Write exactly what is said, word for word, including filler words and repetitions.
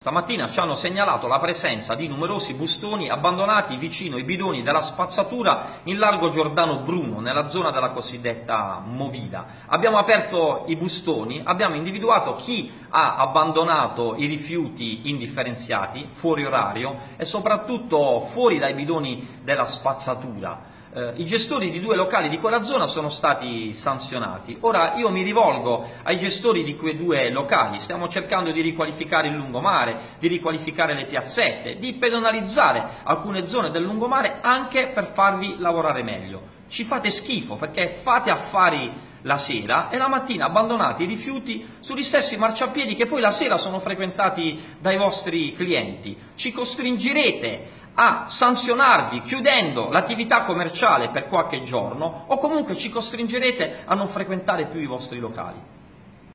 Stamattina ci hanno segnalato la presenza di numerosi bustoni abbandonati vicino ai bidoni della spazzatura in largo Giordano Bruno, nella zona della cosiddetta Movida. Abbiamo aperto i bustoni, abbiamo individuato chi ha abbandonato i rifiuti indifferenziati, fuori orario e soprattutto fuori dai bidoni della spazzatura. Eh, I gestori di due locali di quella zona sono stati sanzionati. Ora io mi rivolgo ai gestori di quei due locali, stiamo cercando di riqualificare il lungomare, di riqualificare le piazzette, di pedonalizzare alcune zone del lungomare anche per farvi lavorare meglio. Ci fate schifo perché fate affari la sera e la mattina abbandonate i rifiuti sugli stessi marciapiedi che poi la sera sono frequentati dai vostri clienti. Ci costringerete a sanzionarvi chiudendo l'attività commerciale per qualche giorno o comunque ci costringerete a non frequentare più i vostri locali.